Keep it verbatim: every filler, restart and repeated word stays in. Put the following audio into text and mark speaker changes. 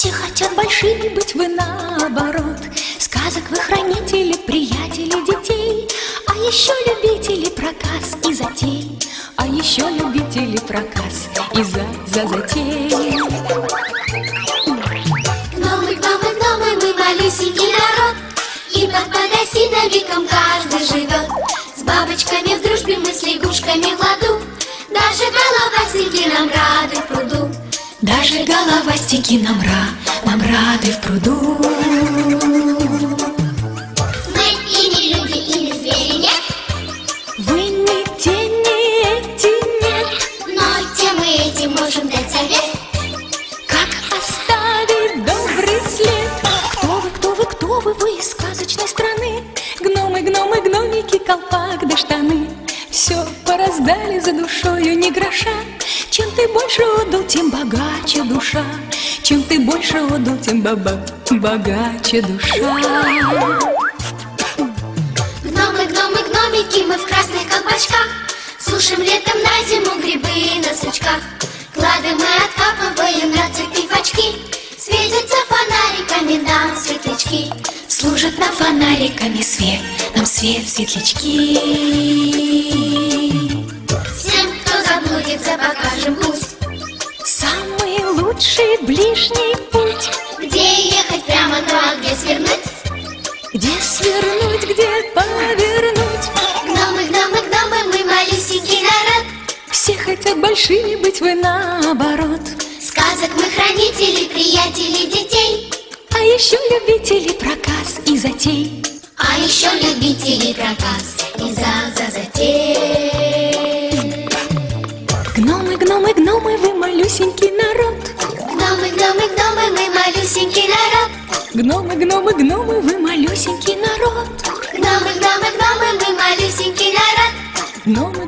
Speaker 1: Все хотят большими быть, вы наоборот. Сказок вы хранители, приятели детей, а еще любители проказ и затей, а еще любители проказ и за, за затей.
Speaker 2: Гномы, гномы, гномы, мы малюсенький народ, и под подосиновиком каждый живет. С бабочками в дружбе, мы с лягушками в ладу, даже головастики нам рады в пруду.
Speaker 1: Даже головастики нам, ра, нам рады в пруду.
Speaker 2: Мы и не люди, и не звери, нет.
Speaker 1: Вы не те, не эти, нет.
Speaker 2: Но тем и этим можем дать совет,
Speaker 1: как оставить добрый след. Кто вы, кто вы, кто вы, вы из сказочной страны? Гномы, гномы, гномики, колпак да штаны. Все пораздали за душою ни гроша. Чем ты больше отдал, тем богаче душа. Чем ты больше отдал, тем баба богаче душа.
Speaker 2: Гномы, гномы, гномики, мы в красных колпачках, сушим летом на зиму грибы на сучках. Клады мы откапываем на цепи в очки, светятся фонариками нам светлячки.
Speaker 1: Служат нам фонариками свет, нам свет светлячки.
Speaker 2: Всем, кто заблудится, покажем путь,
Speaker 1: Самый лучший ближний путь.
Speaker 2: где ехать прямо, ну а где свернуть.
Speaker 1: Где свернуть, где повернуть.
Speaker 2: Гномы, гномы, гномы, мы малюсенький народ,
Speaker 1: Все хотят большими быть, вы наоборот.
Speaker 2: сказок мы хранители, приятели детей,
Speaker 1: А еще любители проказ и затей.
Speaker 2: а еще любители проказ и за, за затей.
Speaker 1: Гномы, гномы, гномы, вы малюсенький народ.
Speaker 2: Гномы, гномы, гномы, мы малюсенький народ.
Speaker 1: Гномы, гномы, гномы, вы малюсенький народ.
Speaker 2: Гномы, гномы, гномы, мы малюсенький народ.
Speaker 1: Гномы,